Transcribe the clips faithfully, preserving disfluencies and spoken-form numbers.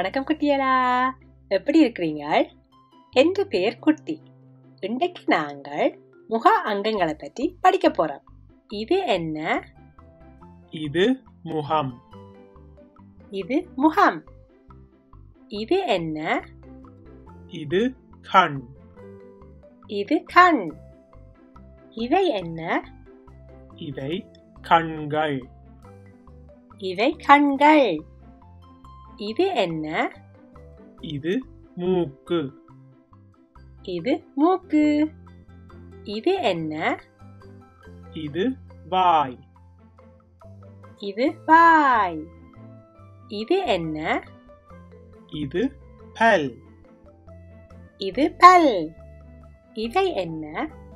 வணக்கம் குட்டியலா, எப்படி இருக்கிறீங்க? என்ற பேர் குட்டி. இன்றைக்கு நாங்கள் முக அங்கங்களை பற்றி படிக்க போறோம். இது என்ன? இது முகம். இது முகம். இது என்ன? இது கண். இது கண். இவை என்ன? இவை கண்கள். இவை கண்கள். இது என்ன? இது மூக்கு. இது மூக்கு. இது என்ன? இது வாய். இது வாய். இது என்ன? இது பல். இது பல். இவை என்ன?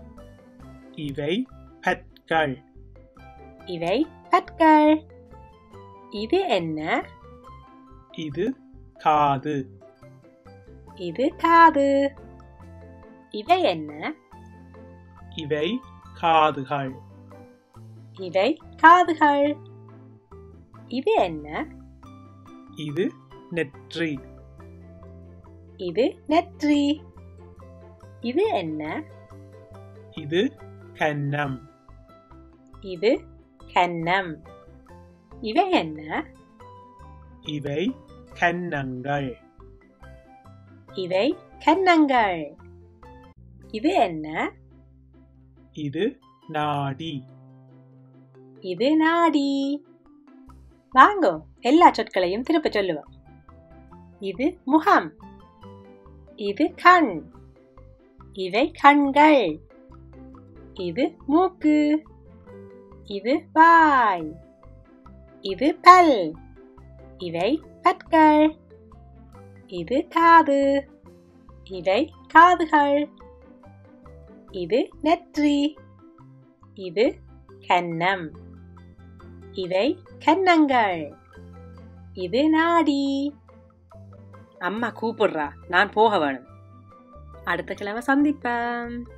இவை பற்கள். இவை பற்கள். இது என்ன? இது காது. இது காது. இவை என்ன? இவை காதுகள். இவை காதுகள். இது என்ன? இது நெற்றி. இது நெற்றி. இது என்ன? இது கன்னம். இது கன்னம். இவை என்ன? இவை கன்னங்கள். இவை கன்னங்கள். இது என்ன? இது நாடி. இது நாடி. வாங்கோ, எல்லா சொற்களையும் திருப்ப சொல்லுவோம். இது முகம். இது கண். இவை கண்கள். இது மூக்கு. இது வாய். இது பல். இவை பற்கள். இது காது. இவை காதுகள். இது நெற்றி. இது கன்னம். இவை கன்னங்கள். இது நாடி. அம்மா கூப்பிடுறா, நான் போக வேணும். அடுத்த கிழமை சந்திப்பேன்.